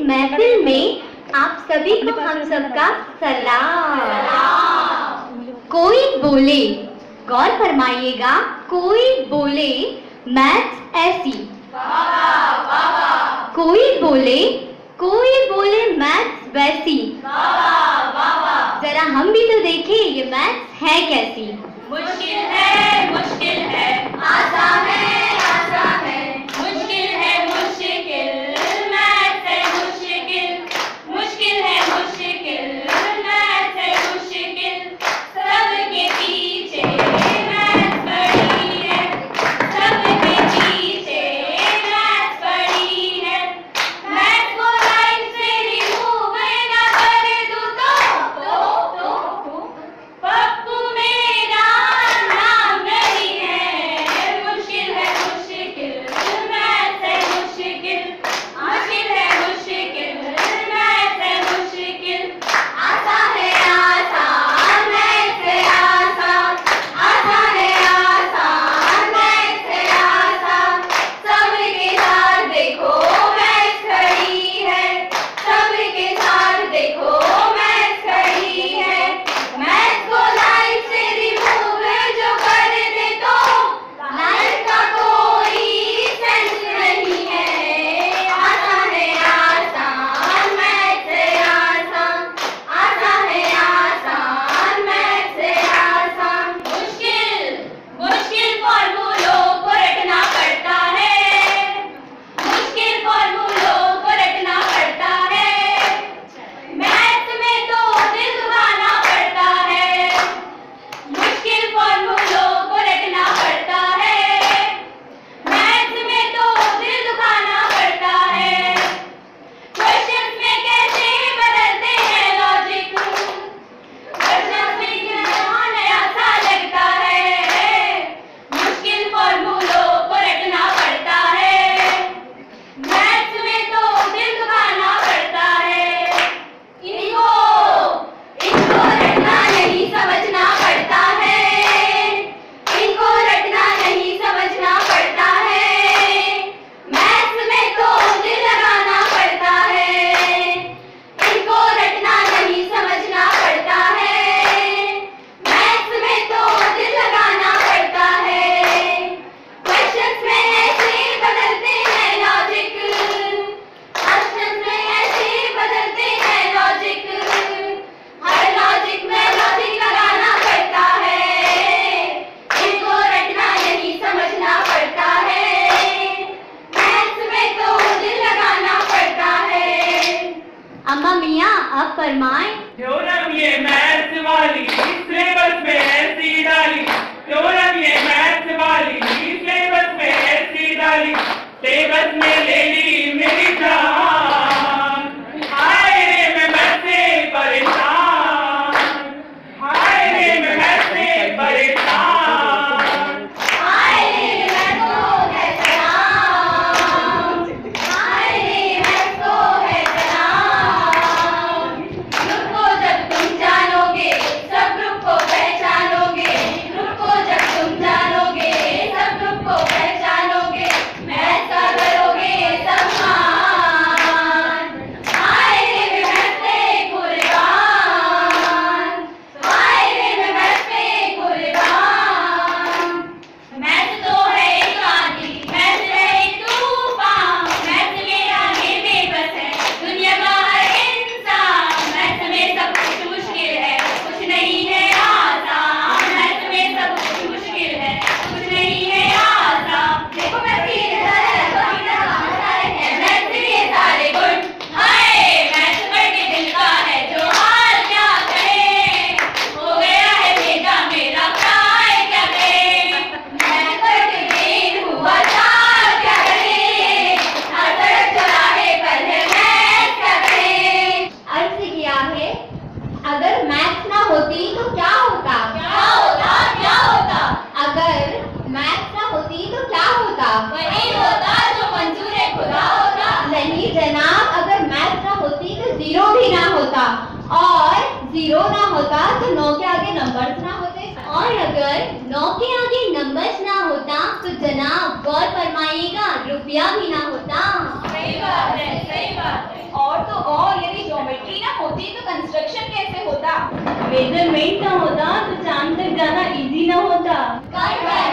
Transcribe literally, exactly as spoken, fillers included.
महफिल में आप सभी को हम सबका सलाम। कोई बोले, गौर फरमाइएगा, कोई बोले मैथ्स ऐसी, कोई बोले कोई बोले मैथ्स वैसी, जरा हम भी तो देखें ये मैथ्स है कैसी। मुश्किल है मुश्किल है, आसान है आसान है, मुश्किल है मुश्किल, मैथ्स है मुश्किल, मुश्किल है मुश्किल, मैथ्स है मुश्किल, सबके पीछे मैथ्स पड़ी है, सबके पीछे मैथ्स पड़ी है, मैथ्स को लाइन से रिमूव ना कर दूं तो तो तो पप्पू मेरा नाम नहीं है, मुश्किल है मुश्किल, मैथ्स है मुश्किल, मुश्किल है मुश्किल, मैथ्स है मुश्किल, आसान है आसान, मैथ्स है आसान, आसान है आसान, मैथ्स है आसान, सबके साथ देखो मैथ्स खड़ी है, सबके साथ देखो मैथ्स खड़ी है, मैथ्स को लाइफ से रिमूव जो कर दे तो लाइफ का कोई सेंस नहीं है, आसान है आसान, मैथ्स है आसान, आसान है आसान, मैथ्स है आसान, मुश्किल मुश्किल फॉर्मूलों को रटना पड़ता है, मुश्किल फॉर्मूलों को रटना पड़ता है, मैथ्स में तो दिल दुखाना पड़ता है, मुश्किल फॉर्मूलों को रटना पड़ता है, मैथ्स में तो दिल दुखाना पड़ता है, क्वेश्चंस में कैसे बदलते हैं लॉजिक, क्वेश्चंस में क्या नया सा लगता है, मुश्किल फॉर्मूलों को रटना पड़ता है, मैथ्स में तो दिल दुखाना पड़ता है, इनको इनको रटना नहीं समझना पड़ता है, इनको रटना नहीं समझना पड़ता है, मैथ्स में तो दिल लगाना पड़ता है, इनको रटना नहीं समझना पड़ता है, मैथ्स में तो दिल लगाना पड़ता है, क्वेश्चंस में ऐसे बदलते हैं लॉजिक, क्वेश्चंस में ऐसे बदलते हैं लॉजिक, हर लॉजिक में लॉजिक लगाना पड़ता है, इनको रटना नहीं समझना पड़ता है, मैथ्स में तो दिल लगाना पड़ता है। अम्मा मियाँ अब फरमाएं। थ्योरम ये मैथ्स वाली सिलेबस में ऐसी डाली, थ्योरम ये मैथ्स वाली सिलेबस में ऐसी डाली, सिलेबस में ले ली मेरी जान, हाय रे मैं मैथ्स से परेशान, हाय रे मैं मैथ्स से परेशान, हाय रे मैथ्स को है सलाम, हाय रे मैथ्स को है सलाम, ग्रुप को जब तुम जानोगे सब ग्रुप को पहचानोगे, ग्रुप को जब तुम जानोगे सब ग्रुप को पहचानोगे, मैथ्स का करोगे सम्मान, हाय रे मैं मैथ्स पे कुर्बान, हाय रे मैं मैथ्स पे कुर्बान, मैथ्स तो है एक आंधी, मैथ्स है एक तूफान, मैथ्स के आगे बेबस है दुनिया का हर इंसान, मैथ्स में सब कुछ मुश्किल है कुछ नहीं है आसान, मैथ्स में सब कुछ मुश्किल है कुछ नहीं है आसान, देखो मैथ्स की ये सारे सारे हैं, मैथ्स के ये सारे गुण, हाय मैथ्स पढ़ के दिल का है जो हाल क्या कहे, हो गया है भेजा मेरा काय क्या करे, मैथ्स पढ़ के बेन हुआ चाल क्या करे, हर सड़क चौराहे पर है मैथ्स क्या करे, अर्ज किया है, अगर मैथ्स ना होती तो क्या होता, क्या होता क्या होता, अगर मैथ्स ना होती तो क्या होता, वही होता जो मंजूर है खुदा होता, नहीं जनाब, अगर मैथ्स ना होती तो जीरो भी ना होता, और जीरो ना होता तो नौ के आगे नंबर्स ना होते, और अगर नौ के आगे नंबर्स ना होता तो जनाब गौर फरमाइएगा रुपया भी ना होता। सही बात है, सही बात है। और तो और यदि ज्योमेट्री ना होती तो कंस्ट्रक्शन कैसे होता? मेजरमेंट ना होता तो चांद तक जाना इजी ना होता। करेक्ट।